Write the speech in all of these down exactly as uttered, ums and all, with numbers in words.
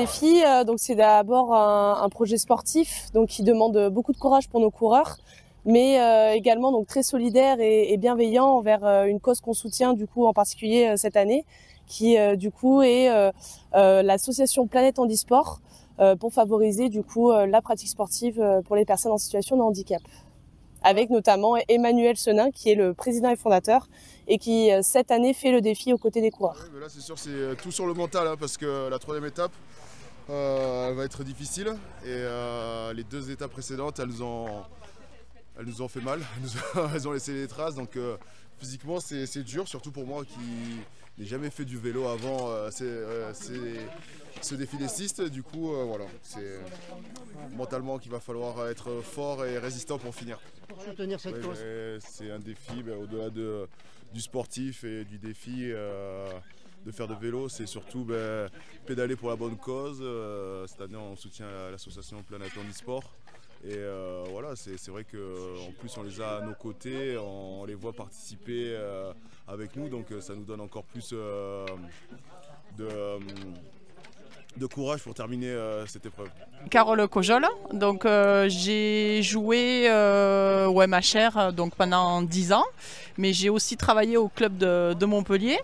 défi, euh, donc c'est d'abord un, un projet sportif, donc qui demande beaucoup de courage pour nos coureurs, mais euh, également donc très solidaire et, et bienveillant envers euh, une cause qu'on soutient du coup en particulier euh, cette année, qui euh, du coup est euh, euh, l'association Planète Handisport euh, pour favoriser du coup euh, la pratique sportive euh, pour les personnes en situation de handicap. Avec notamment Emmanuel Senin qui est le président et fondateur et qui cette année fait le défi aux côtés des coureurs. Oui, là c'est sûr, c'est tout sur le mental hein, parce que la troisième étape euh, elle va être difficile et euh, les deux étapes précédentes elles nous ont, elles nous ont fait mal, elles, nous ont, elles ont laissé des traces donc euh, physiquement c'est dur, surtout pour moi qui n'ai jamais fait du vélo avant euh, euh, ce défi des cistes. Du coup euh, voilà, c'est mentalement qu'il va falloir être fort et résistant pour finir. Pour soutenir cette cause. C'est un défi ben, au-delà de, du sportif et du défi euh, de faire de vélo, c'est surtout ben, pédaler pour la bonne cause. Euh, cette année on soutient l'association Planète Handisport. Et euh, voilà, c'est vrai qu'en plus on les a à nos côtés, on les voit participer euh, avec nous, donc ça nous donne encore plus euh, de... Euh, de courage pour terminer euh, cette épreuve. Carole Cojol, donc euh, j'ai joué euh, au M H R donc pendant dix ans, mais j'ai aussi travaillé au club de, de Montpellier.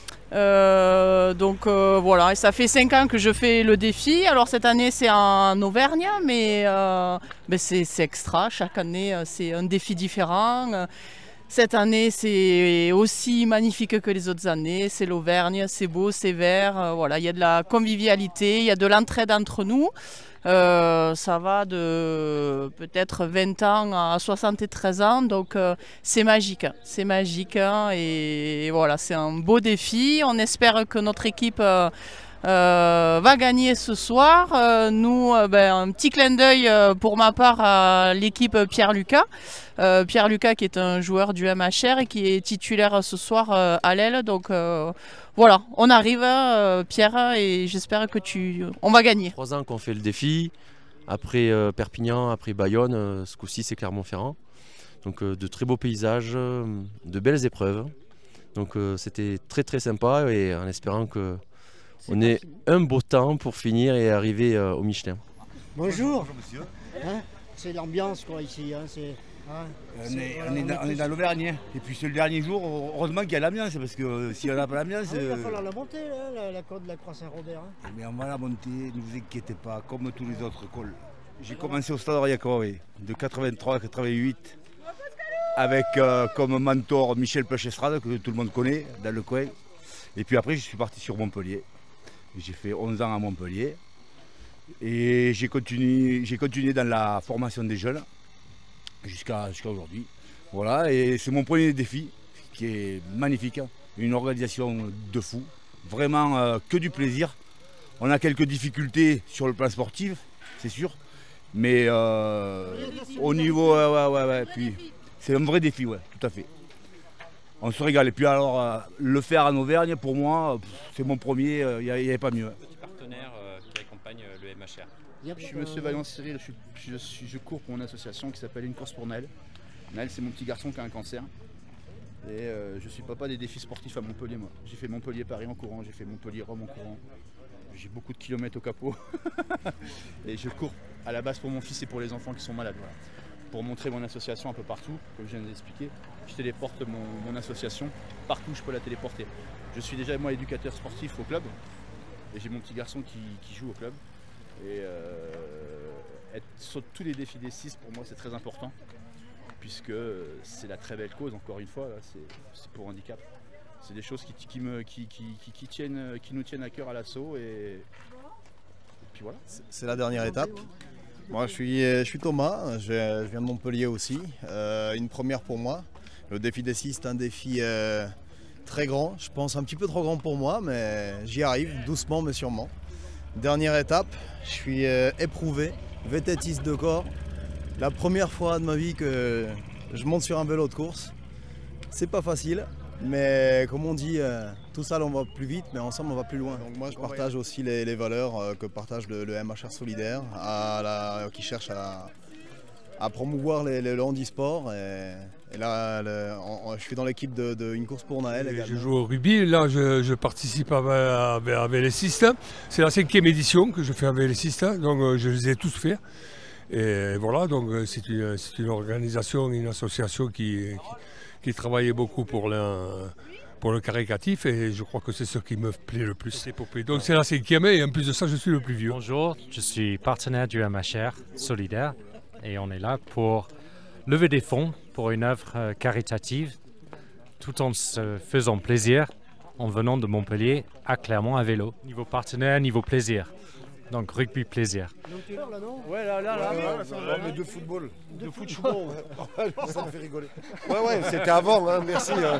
Euh, donc euh, voilà, et ça fait cinq ans que je fais le défi. Alors cette année c'est en Auvergne, mais, euh, mais c'est extra, chaque année c'est un défi différent. Cette année, c'est aussi magnifique que les autres années. C'est l'Auvergne, c'est beau, c'est vert. Euh, voilà, il y a de la convivialité, il y a de l'entraide entre nous. Euh, ça va de peut-être vingt ans à soixante-treize ans, donc euh, c'est magique. C'est magique hein, et voilà, c'est un beau défi. On espère que notre équipe euh, Euh, va gagner ce soir. Euh, nous, euh, ben, un petit clin d'œil euh, pour ma part à l'équipe Pierre-Lucas. Euh, Pierre-Lucas qui est un joueur du M H R et qui est titulaire ce soir euh, à l'aile. Donc euh, voilà, on arrive euh, Pierre et j'espère que tu... on va gagner. Trois ans qu'on fait le défi. Après euh, Perpignan, après Bayonne, euh, ce coup-ci c'est Clermont-Ferrand. Donc euh, de très beaux paysages, euh, de belles épreuves. Donc euh, c'était très très sympa et en espérant que on ait un beau temps pour finir et arriver euh, au Michelin. Bonjour. Bonjour monsieur. Hein, c'est l'ambiance quoi ici. Hein, hein, on, est, on, est dans, on est dans l'Auvergne. Et puis c'est le dernier jour, heureusement qu'il y a l'ambiance parce que euh, si on n'a pas l'ambiance... Ah, il va falloir la monter, là, la, la côte de la Croix-Saint-Robert. Hein. Mais on va la monter, ne vous inquiétez pas, comme tous les autres cols. J'ai commencé au Stade Aurillac-Corée de quatre-vingt-trois à quatre-vingt-huit avec euh, comme mentor Michel Pechestrade que tout le monde connaît dans le coin. Et puis après je suis parti sur Montpellier. J'ai fait onze ans à Montpellier et j'ai continué, j'ai continué dans la formation des jeunes jusqu'à jusqu'à aujourd'hui. Voilà, et c'est mon premier défi qui est magnifique, une organisation de fou, vraiment euh, que du plaisir. On a quelques difficultés sur le plan sportif, c'est sûr, mais euh, au niveau, ouais, ouais, ouais, ouais, puis c'est un vrai défi, ouais, tout à fait. On se régale. Et puis alors, euh, le faire en Auvergne, pour moi, c'est mon premier, il euh, n'y avait pas mieux. Petit partenaire euh, qui accompagne euh, le M H R. Je suis monsieur Valence Cyril, je, je, je, je cours pour une association qui s'appelle Une course pour Naël. Naël, c'est mon petit garçon qui a un cancer. Et euh, je suis papa des défis sportifs à Montpellier, moi. J'ai fait Montpellier-Paris en courant, j'ai fait Montpellier-Rome en courant. J'ai beaucoup de kilomètres au capot. Et je cours à la base pour mon fils et pour les enfants qui sont malades. Voilà. Pour montrer mon association un peu partout, comme je viens d'expliquer. Je téléporte mon, mon association partout où je peux la téléporter. Je suis déjà moi éducateur sportif au club et j'ai mon petit garçon qui, qui joue au club. Et euh, être sur tous les défis des six pour moi c'est très important puisque c'est la très belle cause encore une fois, c'est pour handicap. C'est des choses qui, qui, me, qui, qui, qui, qui, tiennent, qui nous tiennent à cœur à l'assaut et, et puis voilà. C'est la dernière étape. Moi je suis, je suis Thomas, je, je viens de Montpellier aussi, euh, une première pour moi. Le défi des six c'est un défi euh, très grand, je pense un petit peu trop grand pour moi, mais j'y arrive doucement mais sûrement. Dernière étape, je suis euh, éprouvé, vététiste de corps. La première fois de ma vie que je monte sur un vélo de course. C'est pas facile, mais comme on dit, euh, tout seul on va plus vite, mais ensemble on va plus loin. Donc moi je partage aussi les, les valeurs euh, que partage le, le M H R Solidaire, à la, qui cherche à, à promouvoir les, les, le handisport. Et Et là, le, on, on, je suis dans l'équipe de, de Une course pour Naël également. Je joue au rugby, là je, je participe à, à, à Vélociste. C'est la cinquième édition que je fais à Vélociste, donc euh, je les ai tous faits. Et voilà, donc c'est une, c'est une organisation, une association qui, qui, qui travaille beaucoup pour le, pour le caritatif et je crois que c'est ce qui me plaît le plus. Donc c'est la cinquième et en plus de ça je suis le plus vieux. Bonjour, je suis partenaire du M H R Solidaire et on est là pour lever des fonds pour une œuvre caritative tout en se faisant plaisir en venant de Montpellier à Clermont à vélo. Niveau partenaire, niveau plaisir. Donc rugby plaisir. Ouais, là, là, là. Ouais, là, ouais, ça, ouais, là, mais de football. De football. Ouais, ça me fait rigoler. Ouais, ouais, c'était avant, hein, merci. Hein.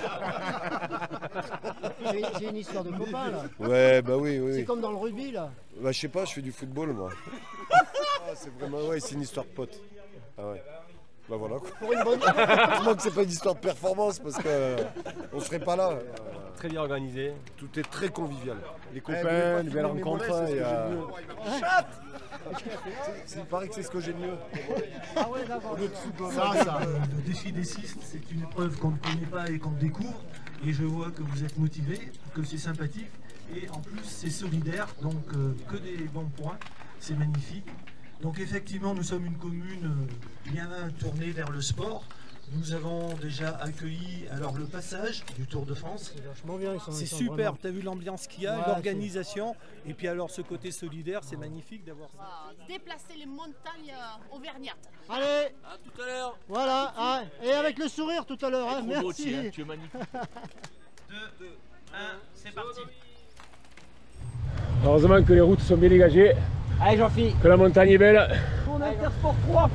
C'est une histoire de copains là. Ouais, bah oui, oui. C'est comme dans le rugby là. Bah je sais pas, je fais du football moi. Ah, c'est vraiment, ouais, c'est une histoire de pote. Ah ouais. Bah voilà quoi. Pour une bonne. Heureusement que c'est pas une histoire de performance parce que euh, on serait pas là. Très bien organisé. Tout est très convivial. Les Eh, copains, vous les belles voulez pas rencontres. filmer mes Il y a... mollets, Chat. Il paraît que c'est ce que j'ai de mieux. Ah ouais, d'accord. Ça, ça. Le défi des cistes, c'est une épreuve qu'on ne connaît pas et qu'on découvre. Et je vois que vous êtes motivés, que c'est sympathique. Et en plus, c'est solidaire, donc euh, que des bons points. C'est magnifique. Donc effectivement, nous sommes une commune euh, bien tournée vers le sport. Nous avons déjà accueilli alors le passage du Tour de France. C'est super, tu as vu l'ambiance qu'il y a, ouais, l'organisation. Et puis alors ce côté solidaire, c'est magnifique d'avoir ça. Déplacer les montagnes auvergnates. Allez, à tout à l'heure. Voilà, ah, et avec le sourire tout à l'heure, hein, merci. Beau, tu, hein, tu es magnifique. deux, un, c'est parti. Heureusement que les routes sont bien dégagées. Allez Jean-Philippe. Que la montagne est belle. On a Intersport trois.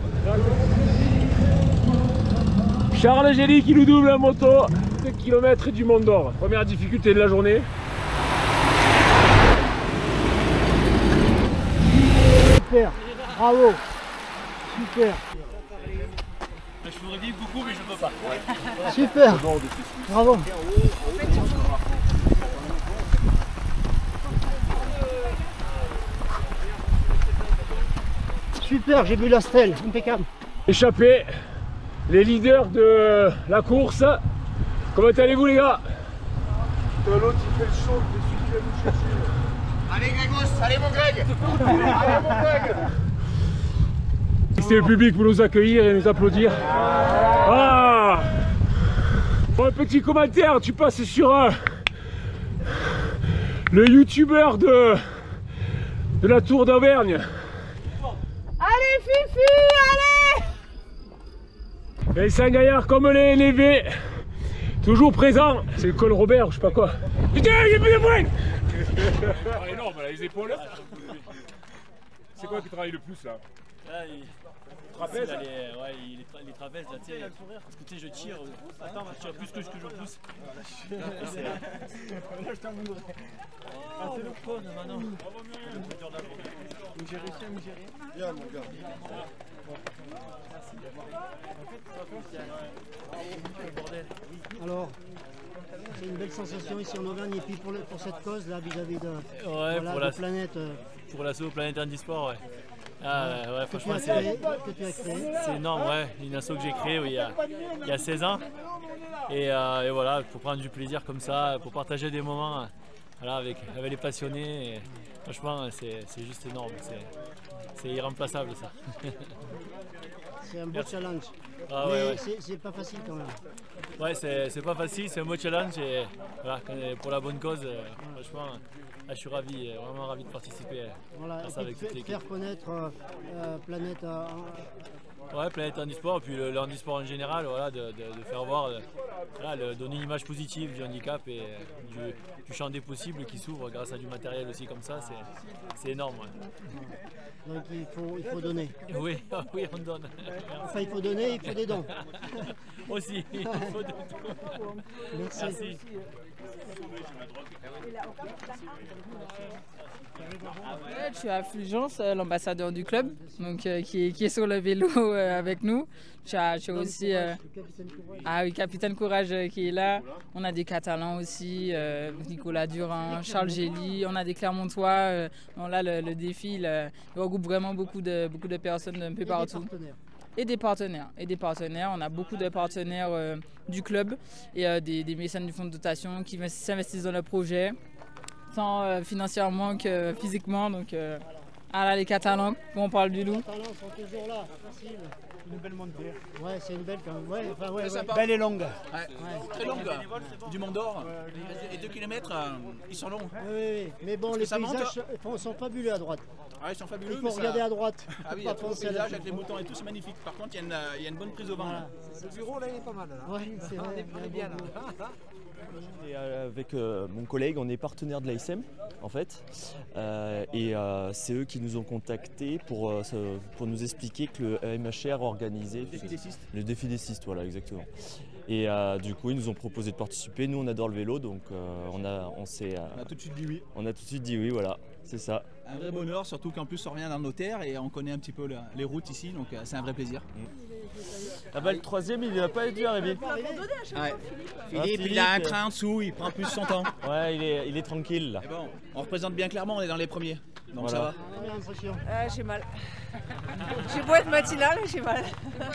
Charles Gély qui nous double la moto. deux kilomètres du Mont d'Or. Première difficulté de la journée. Super, bravo. Super. Je voudrais dire beaucoup mais je peux pas. Super, bravo. Super, j'ai bu la stèle, impeccable. Échappé, les leaders de la course. Comment allez-vous les gars? L'autre il fait le show, celui qui va nous chercher. Allez Grégos, allez mon Greg. Allez mon Greg. C'est le public pour nous accueillir et nous applaudir. Ah, bon, un petit commentaire, tu passes sur euh, le youtubeur de, de la Tour d'Auvergne. Allez Fifi, allez! Vincent Gaillard comme les N V, toujours présent. C'est le col Robert, je sais pas quoi. Putain, il y a plus de points. Ah, énorme là, les épaules. C'est quoi qui travaille le plus là? Là, il... Trapèze, là, les, ouais, il, les, tra les trapèzes, là, tu sais, parce que tu sais, je tire, attends, je tire plus que ce que je pousse. Là, je t'en voudrais. Oh, le con, maintenant. J'ai réussi à me gérer. Viens, mon gars. Alors, c'est une belle sensation ici en Auvergne et puis pour, le, pour cette cause là vis-à-vis -vis de, ouais, voilà, pour de la planète. Euh... Pour l'assaut Planète Handisport, ouais. Ah, ouais, que franchement, c'est énorme, ouais. Une asso que j'ai créée oui, il, y a, il y a seize ans. Et, euh, et voilà, pour prendre du plaisir comme ça, pour partager des moments voilà, avec, avec les passionnés. Et, franchement, c'est juste énorme. C'est irremplaçable ça. C'est un beau Merci. challenge. Ah, mais ouais, ouais. c'est pas facile quand même. Ouais, c'est pas facile, c'est un beau challenge. Et voilà, pour la bonne cause, euh, franchement. Ah, je suis ravi, vraiment ravi de participer voilà, à ça avec toute l'équipe. Faire connaître euh, Planète euh, ouais, Planète Handisport, et puis le, le handisport en général, voilà, de, de, de faire voir, de, voilà, de donner une image positive du handicap et du, du champ des possibles qui s'ouvre grâce à du matériel aussi comme ça, c'est énorme. Ouais. Donc il faut, il faut donner. Oui, oui, on donne. Enfin, il faut donner, il faut des dons. Aussi, il faut des dons. Merci. Merci. Je suis à Fulgence, l'ambassadeur du club, donc, euh, qui, est, qui est sur le vélo euh, avec nous. Je suis aussi euh, ah oui, Capitaine Courage euh, qui est là. On a des Catalans aussi, euh, Nicolas Durand, Charles Gély, on a des Clermontois. Euh, bon, là, le, le défi, il, il regroupe vraiment beaucoup de, beaucoup de personnes un peu partout. et des partenaires. Et des partenaires, on a beaucoup de partenaires euh, du club et euh, des, des mécènes du fonds de dotation qui s'investissent dans le projet, tant euh, financièrement que physiquement. Donc, euh, ah là, les Catalans, quand on parle du loup. Les Catalans sont toujours là, facile. Une belle montée. Ouais, c'est une belle quand même. Ouais, enfin, ouais, C'est ouais. sympa. Belle et longue. Ouais. Ouais. Très longue. Du Mont d'Or. Et deux kilomètres, euh, ils sont longs. Oui, oui, oui. Mais bon, Parce les que ça paysages monte. sont, sont fabuleux à droite. Ah, ils sont fabuleux. Il faut mais ça- regarder à droite. Ah oui, il y Pas a tout le penser à la- paysage avec les moutons et tout, c'est magnifique. Par contre, il y, a une, euh, il y a une bonne prise au vent. Là. Le bureau là il est pas mal là. Ouais, c'est vrai. On est, on est bien là. Et euh, avec euh, mon collègue, on est partenaire de l'A S M en fait, Euh, et euh, c'est eux qui nous ont contactés pour, euh, se- pour nous expliquer que le M H R organisait Le défi des cistes. le défi des cistes, voilà exactement. Et euh, du coup, ils nous ont proposé de participer. Nous, on adore le vélo, donc euh, on a, on s'est, euh, On a tout de suite dit oui. on a tout de suite dit oui, voilà, c'est ça. Un vrai bonheur, surtout qu'en plus on revient dans nos terres et on connaît un petit peu la- les routes ici, donc euh, c'est un vrai plaisir. Ah bah le troisième, il n'a pas dû arriver. Ouais. Ah, Philippe, il a un Philippe. train en dessous, il prend plus son temps. Ouais, il est, il est tranquille là. Et bon, on représente bien clairement, on est dans les premiers, donc ça va. Euh, j'ai mal. J'ai beau être matinale, j'ai mal.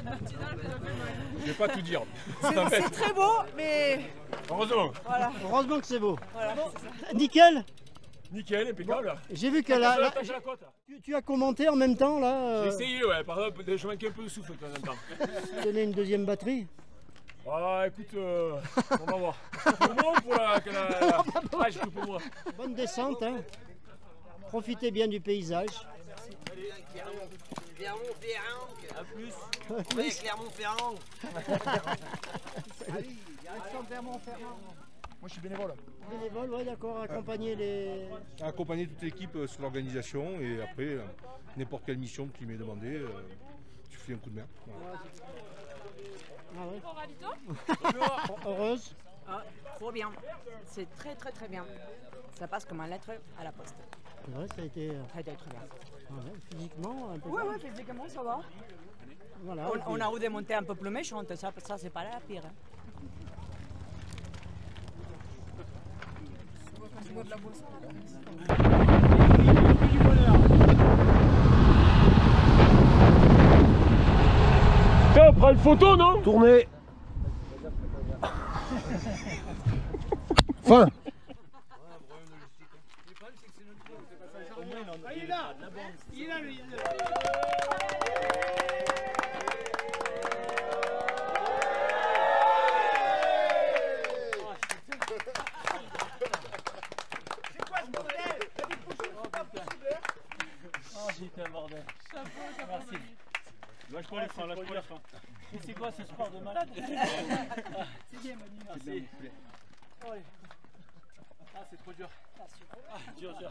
Je vais pas tout dire. C'est c'est très beau, mais Heureusement. voilà. Heureusement que c'est beau. Voilà. Nickel. Nickel, impeccable. J'ai vu que la, la- Attache à la côte. tu, tu as commenté en même temps là. J'ai Euh, essayé, ouais, par exemple, je manquais un peu de souffle de temps en temps. donner une deuxième batterie. Ah, écoute, euh, on va voir. Pour moi ou pour la. que la- Ah, je peux pour moi. Bonne descente. Hein. Profitez bien du paysage. Clermont-Ferrand. À plus. À Ouais, plus. Clermont-Ferrand. Allez, direction Clermont-Ferrand. Moi je suis bénévole. Bénévole, ouais, d'accord, accompagner les. Accompagner toute l'équipe euh, sur l'organisation et après, euh, n'importe quelle mission qui m'est demandée, euh, tu fais un coup de main. Voilà. Ah ouais. Heureuse. Ah, trop bien. C'est très très très bien. Ça passe comme un lettre à la poste. C'est vrai, ça a été. euh, Ça a été très bien. ah ouais, physiquement, un peu. Ouais, ouais, physiquement ça va. Voilà, on, et puis- on a eu des montées un peu plus méchantes, ça, ça c'est pas la pire. Hein. Tiens, on prend une photo, non? Tournez. Fin. Il est là. Il est là lui. Oh, j'ai fait un bordel. Merci. Lâche pas les freins, lâche pas les freins. Mais c'est quoi ce sport de malade? C'est bien, Manu, merci. Oh, allez. Ah, c'est trop dur. Ah, dur, dur.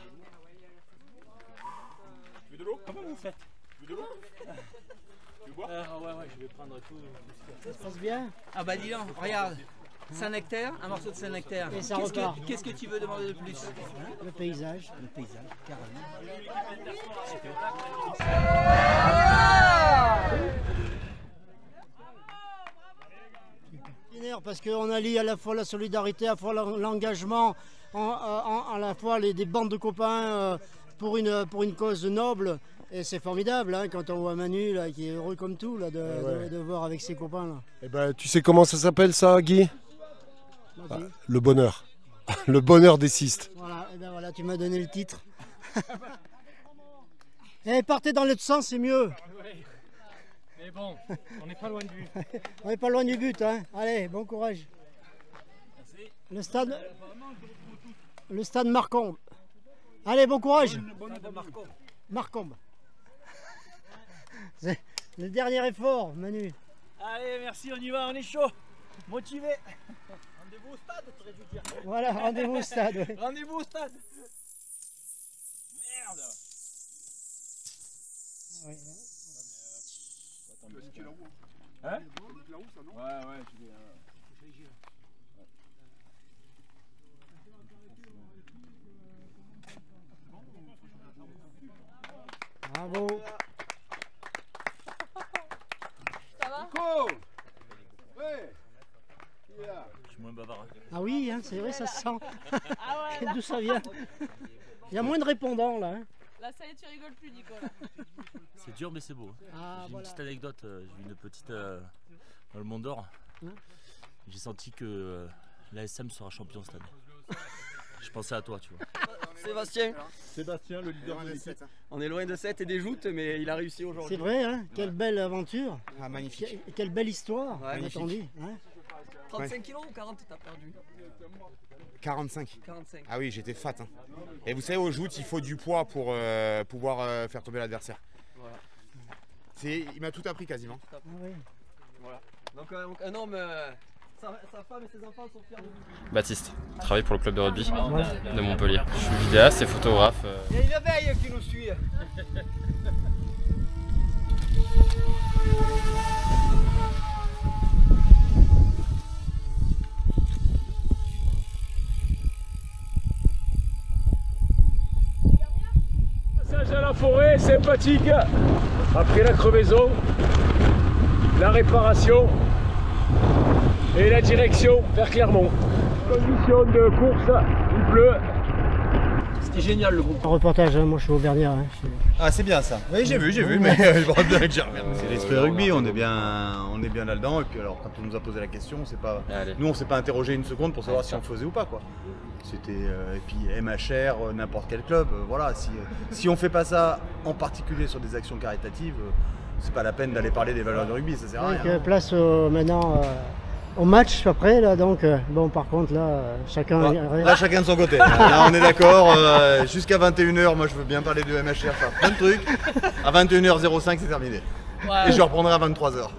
Tu veux de l'eau? Comment vous faites? Tu veux de l'eau? Tu veux boire? Ah ouais, ouais, je vais prendre tout. Ça se passe bien. Ah bah dis donc, regarde. Saint-Nectaire, un morceau de Saint-Nectaire. Et ça Qu'est-ce repart. que, qu'est-ce que tu veux demander de plus? Le paysage. Le paysage, carrément. Extraordinaire, parce qu'on allie à la fois la solidarité, à la fois l'engagement, en- en- à la fois les, des bandes de copains euh, pour, une, pour une cause noble. Et c'est formidable hein, quand on voit Manu là, qui est heureux comme tout là, de, Eh ouais. de- de voir avec ses copains. Là. Eh ben, tu sais comment ça s'appelle ça, Guy? Vas-y. Ah, le bonheur. Le bonheur des cistes. Voilà, et ben voilà, tu m'as donné le titre. Et partez dans l'autre sens, c'est mieux. Mais bon, on n'est pas loin du but. On n'est pas loin du but. Hein. Allez, bon courage. Merci. Le stade, le stade Marcombe. Allez, bon courage. Marcombe. C'est le dernier effort, Manu. Allez, merci, on y va, on est chaud. Motivé. Rendez-vous au stade, t'aurais dû dire. Voilà, rendez-vous au stade. Ouais. Rendez-vous au stade. Merde. Ouais. Hein? Ouais, ouais, je vais. Bravo. Ça va? Nico. Ouais. Qui est là? Je suis moins bavard. Hein. Ah oui, hein, c'est vrai, ça se sent. Ah ouais, là. D'où ça vient? Il y a moins de répondants là. Hein. Là, ça y est, tu rigoles plus, Nicolas. C'est dur, mais c'est beau. Ah, J'ai voilà. une petite anecdote, euh, j'ai vu une petite euh, dans le Mont d'Or. Hein J'ai senti que euh, l'A S M sera champion cette année. Je pensais à toi, tu vois. Sébastien. Sébastien, le leader de l'équipe. On est loin de sept et des joutes, mais il a réussi aujourd'hui. C'est vrai, hein, quelle belle aventure. Ah, magnifique. Que- Quelle belle histoire, Ouais, on a dit, hein. trente-cinq kilos ou quarante t'as perdu? quarante-cinq. quarante-cinq. Ah oui, j'étais fat. Hein. Et vous savez, au joute, il faut du poids pour euh, pouvoir euh, faire tomber l'adversaire. Voilà. C'est, il m'a tout appris quasiment. Ah oui. Voilà. Donc euh, un homme, euh, sa, sa femme et ses enfants sont fiers de lui. Baptiste, je travaille pour le club de rugby de Montpellier. Je suis vidéaste et photographe. euh. Il y a une abeille qui nous suit. Passage à la forêt, sympathique. Après la crevaison, la réparation et la direction vers Clermont. Condition de course, il pleut. C'était génial le groupe. Un reportage, hein, moi je suis auvergnat. Hein, je suis- Ah c'est bien ça. Oui j'ai vu, j'ai vu, mais je vois bien que j'ai regardé. C'est l'esprit rugby, on est bien, on est bien là-dedans. Et puis alors quand on nous a posé la question, c'est pas, Allez. nous on s'est pas interrogé une seconde pour savoir Allez, si on faisait ou pas quoi. C'était euh, et puis M H R, euh, n'importe quel club, euh, voilà. Si euh, si on fait pas ça, en particulier sur des actions caritatives, euh, c'est pas la peine d'aller parler des valeurs de rugby, ça sert à Donc, rien. euh, place au- maintenant euh, au match après, là, donc, euh, bon, par contre, là, euh, chacun. Là, là, chacun de son côté. Là, on est d'accord. euh, Jusqu'à vingt et une heures, moi je veux bien parler de M H R, faire plein de trucs. À vingt et une heures zéro cinq, c'est terminé. Ouais. Et je reprendrai à vingt-trois heures.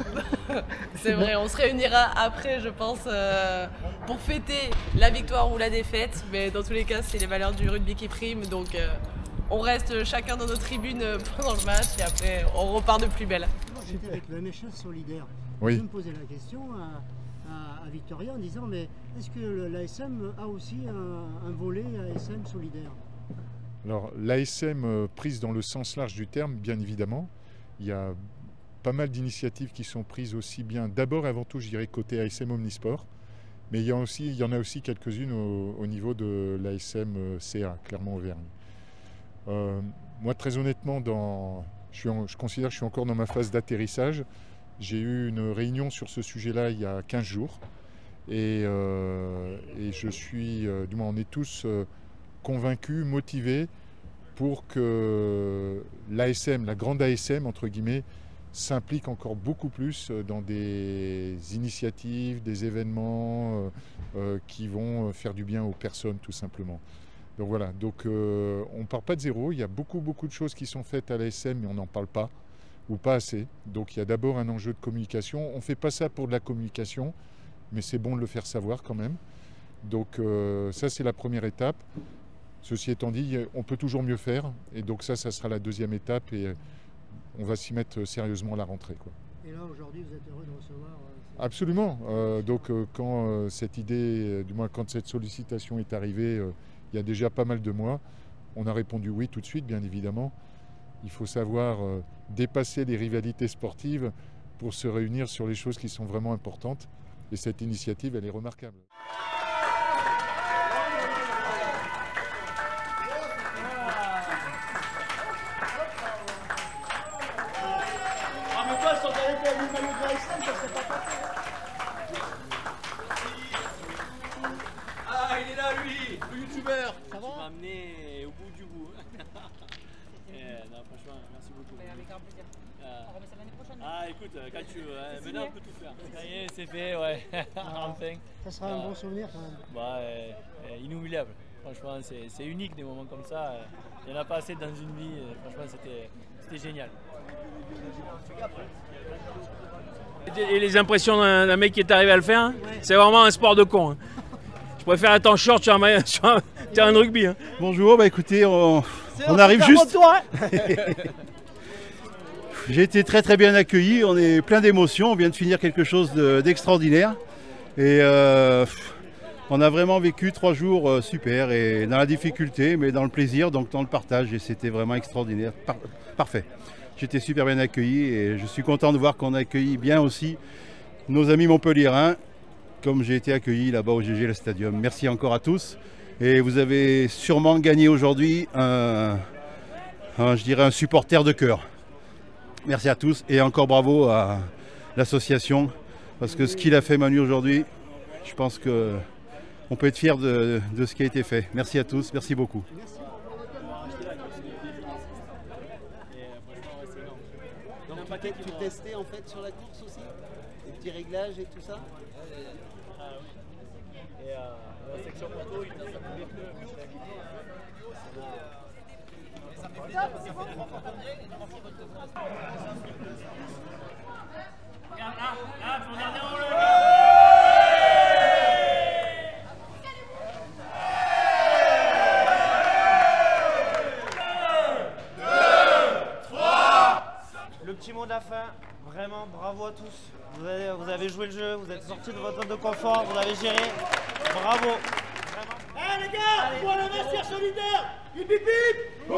C'est vrai, on se réunira après, je pense, euh, pour fêter la victoire ou la défaite. Mais dans tous les cas, c'est les valeurs du rugby qui priment. Donc, euh, on reste chacun dans nos tribunes pendant le match et après, on repart de plus belle. J'étais avec le M H R solidaire. Oui. Je me posais la question à, à- à Victoria en disant mais est-ce que l'A S M a aussi un, un volet A S M solidaire? Alors l'A S M euh, prise dans le sens large du terme, bien évidemment. Il y a pas mal d'initiatives qui sont prises aussi bien, d'abord et avant tout, je dirais, côté A S M Omnisport. Mais il y, a aussi, il y en a aussi quelques-unes au, au niveau de l'A S M C A, Clermont-Auvergne. Euh, moi, très honnêtement, dans, je, suis en- je considère que je suis encore dans ma phase d'atterrissage. J'ai eu une réunion sur ce sujet-là il y a quinze jours. Et, euh, et je suis, euh, du moins on est tous euh, convaincus, motivés pour que l'A S M, la grande A S M, entre guillemets, s'implique encore beaucoup plus dans des initiatives, des événements euh, euh, qui vont faire du bien aux personnes, tout simplement. Donc voilà, donc euh, on ne part pas de zéro, il y a beaucoup beaucoup de choses qui sont faites à l'A S M, mais on n'en parle pas, ou pas assez. Donc il y a d'abord un enjeu de communication. On ne fait pas ça pour de la communication, mais c'est bon de le faire savoir quand même. Donc euh, ça c'est la première étape. Ceci étant dit, on peut toujours mieux faire, et donc ça, ça sera la deuxième étape, et on va s'y mettre sérieusement à la rentrée, quoi. Et là aujourd'hui vous êtes heureux de recevoir euh, Absolument. Euh, donc euh, quand euh, cette idée, euh, du moins quand cette sollicitation est arrivée, euh, il y a déjà pas mal de mois, on a répondu oui tout de suite, bien évidemment. Il faut savoir euh, dépasser les rivalités sportives pour se réunir sur les choses qui sont vraiment importantes. Et cette initiative, elle est remarquable. Ah mais toi, si on t'avait fait le maillot de la S M, ça serait pas passé. Ah, il est là, lui, le youtubeur. Ça va? Tu m'as amené au bout du bout. Eh, non, franchement, merci beaucoup. Avec grand plaisir. On remet ça l'année prochaine. Ah, écoute, euh, quand tu veux, hein, maintenant on peut tout faire. Ça y est, c'est fait, ouais. Enfin. ça sera un bon souvenir quand même. Bah, euh, euh, inoubliable. Franchement, c'est c'est unique des moments comme ça. Il n'y en a pas assez dans une vie. euh, Franchement, c'était c'était génial. Et les impressions d'un d'un mec qui est arrivé à le faire, hein, c'est vraiment un sport de con. hein. Je préfère être en short sur un, maillot- sur un terrain de rugby. hein. Bonjour, bah écoutez, on, C'est on un arrive super juste. bon toit, hein. J'ai été très très bien accueilli, on est plein d'émotions, on vient de finir quelque chose de- d'extraordinaire. Et euh, pff, on a vraiment vécu trois jours euh, super, et dans la difficulté, mais dans le plaisir, donc dans le partage, et c'était vraiment extraordinaire. Par- parfait. J'étais super bien accueilli, et je suis content de voir qu'on a accueilli bien aussi nos amis montpelliérains, comme j'ai été accueilli là-bas au G G Le Stadium. Merci encore à tous. Et vous avez sûrement gagné aujourd'hui un, un, je dirais un supporter de cœur. Merci à tous et encore bravo à l'association parce que ce qu'il a fait Manu aujourd'hui, je pense qu'on peut être fier de, de ce qui a été fait. Merci à tous, merci beaucoup. Donc tu, t'es, tu testais en fait sur la course aussi? Les petits réglages et tout ça? Et euh, la section moto, il passe à tous les pneus. Regarde là, là, faut regarder en haut. Le petit mot de la fin, vraiment bravo à tous. Vous avez, vous avez joué le jeu, vous êtes sortis de votre zone de confort, vous avez géré. Bravo. Eh hey, les gars, pour la vestiaire solidaire, hip hip hip.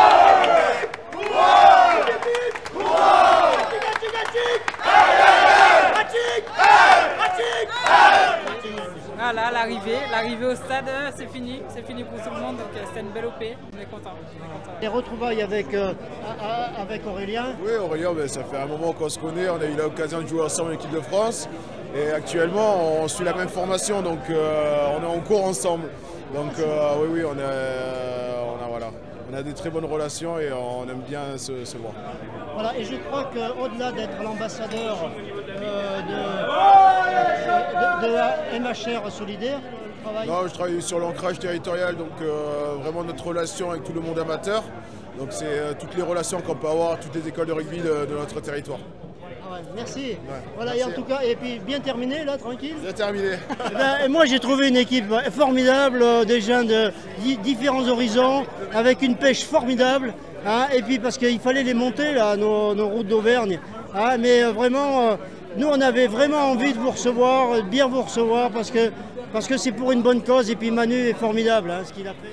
Ah là, l'arrivée, l'arrivée au stade, c'est fini, c'est fini pour tout le monde, donc c'était une belle O P, on est content. Les retrouvailles avec, euh, avec Aurélien. Oui, Aurélien, ben, ça fait un moment qu'on se connaît, on a eu l'occasion de jouer ensemble en équipe de France. Et actuellement, on suit la même formation, donc euh, on est en cours ensemble. Donc euh, oui, oui, on a, on, a, voilà, on a des très bonnes relations et on aime bien se, se voir. Voilà, et je crois qu'au-delà d'être l'ambassadeur euh, de, de, de, de M H R Solidaire, travaille... Non, je travaille sur l'ancrage territorial, donc euh, vraiment notre relation avec tout le monde amateur. Donc c'est euh, toutes les relations qu'on peut avoir, toutes les écoles de rugby de, de notre territoire. Ah ouais, merci. Ouais, voilà, merci. Et en tout cas, et puis bien terminé là, tranquille. Bien terminé. Et ben, et moi j'ai trouvé une équipe formidable, euh, des gens de di différents horizons, avec une pêche formidable. Hein, et puis parce qu'il fallait les monter là, nos, nos routes d'Auvergne. Hein, mais euh, vraiment, euh, nous on avait vraiment envie de vous recevoir, de bien vous recevoir parce que parce que c'est pour une bonne cause. Et puis Manu est formidable, hein, ce qu'il a fait.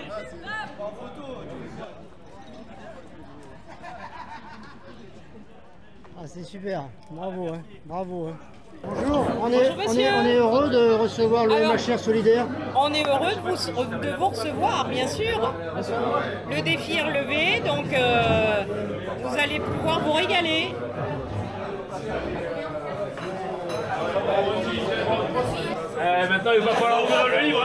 Ah, c'est super, bravo, hein. Bravo. Hein. Bonjour, on est, Bonjour, on, est, on est heureux de recevoir le Alors, M H R Solidaire. On est heureux de vous, de vous recevoir, bien sûr. Le défi est relevé, donc euh, vous allez pouvoir vous régaler. Euh, maintenant, il va falloir ouvrir le livre.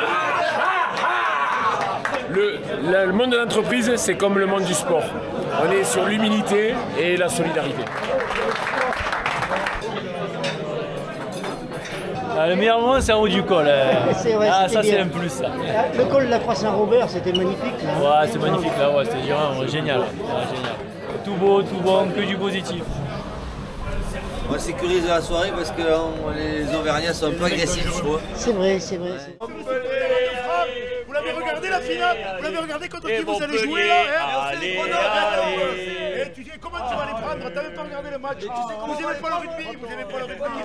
Le, le, le monde de l'entreprise, c'est comme le monde du sport. On est sur l'humilité et la solidarité. Ah, le meilleur moment, c'est en haut du col. Euh. Vrai, ah, ça, c'est bien. un plus. Ça. Le col de la Croix-Saint-Robert, c'était magnifique. Là. Ouais, c'est magnifique là, ouais, c'était vraiment génial. Ouais, génial. Tout beau, tout bon, que du positif. On va sécuriser la soirée parce que hein, les Auvergnats sont un peu agressifs, je trouve. C'est vrai, c'est vrai. Ouais. Vous l'avez regardé la finale? Vous l'avez regardé contre qui vous allez jouer là hein? Allez, allez. Et tu sais comment tu vas les prendre? T'as même pas regardé le match. Tu sais comment vous aimez pas le rugby? Vous aimez pas le rugby?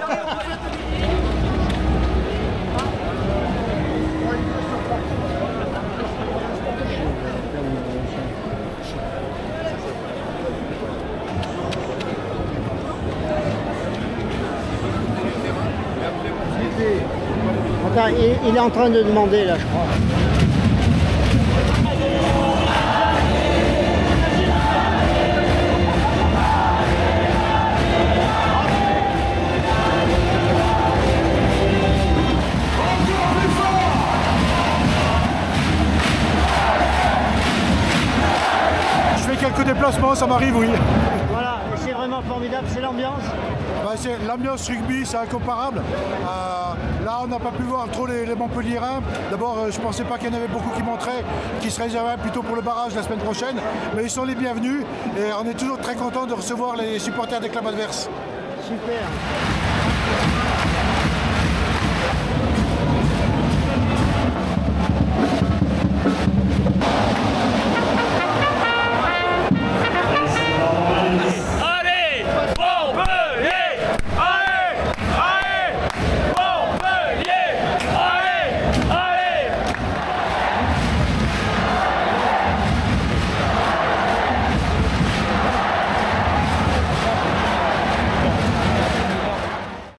Attends, il, il est en train de demander là, je crois. Je fais quelques déplacements, ça m'arrive, oui. Voilà, et c'est vraiment formidable, c'est l'ambiance. Bah, l'ambiance rugby, c'est incomparable. Euh, là, on n'a pas pu voir trop les, les Montpelliérains. D'abord, euh, je ne pensais pas qu'il y en avait beaucoup qui montraient, qui se réservaient plutôt pour le barrage la semaine prochaine. Mais ils sont les bienvenus et on est toujours très content de recevoir les supporters des clubs adverses. Super.